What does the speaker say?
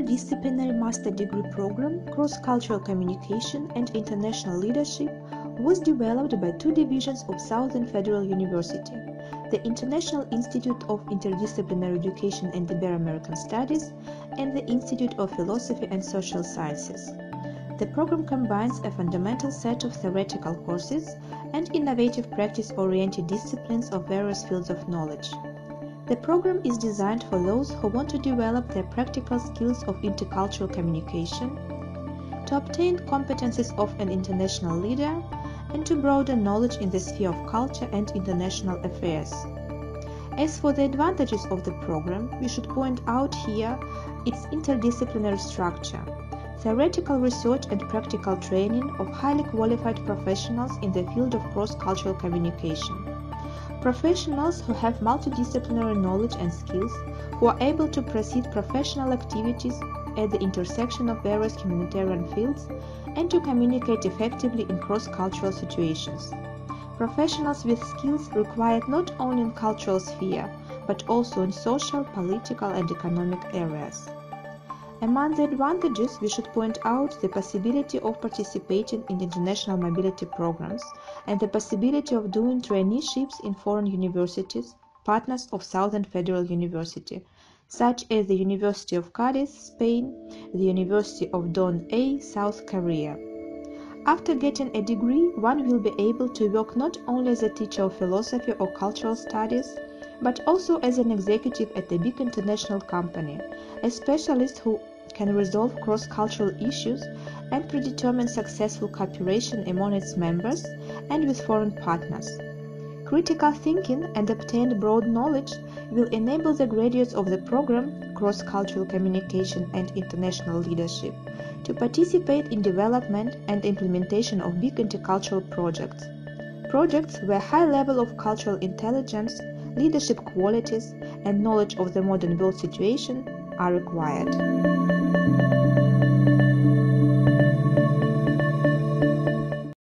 interdisciplinary master degree program, Cross-Cultural Communication and International Leadership, was developed by two divisions of Southern Federal University, the International Institute of Interdisciplinary Education and Ibero-American Studies and the Institute of Philosophy and Social Sciences. The program combines a fundamental set of theoretical courses and innovative practice-oriented disciplines of various fields of knowledge. The program is designed for those who want to develop their practical skills of intercultural communication, to obtain competencies of an international leader, and to broaden knowledge in the sphere of culture and international affairs. As for the advantages of the program, we should point out here its interdisciplinary structure, theoretical research and practical training of highly qualified professionals in the field of cross-cultural communication. Professionals who have multidisciplinary knowledge and skills, who are able to proceed professional activities at the intersection of various humanitarian fields and to communicate effectively in cross-cultural situations. Professionals with skills required not only in cultural sphere, but also in social, political and economic areas. Among the advantages, we should point out the possibility of participating in international mobility programs and the possibility of doing traineeships in foreign universities, partners of Southern Federal University, such as the University of Cadiz, Spain, the University of Dong-A, South Korea. After getting a degree, one will be able to work not only as a teacher of philosophy or cultural studies, but also as an executive at a big international company, a specialist who can resolve cross-cultural issues and predetermine successful cooperation among its members and with foreign partners. Critical thinking and obtained broad knowledge will enable the graduates of the program, Cross-Cultural Communication and International Leadership, to participate in development and implementation of big intercultural projects where high level of cultural intelligence, leadership qualities, and knowledge of the modern world situation are required.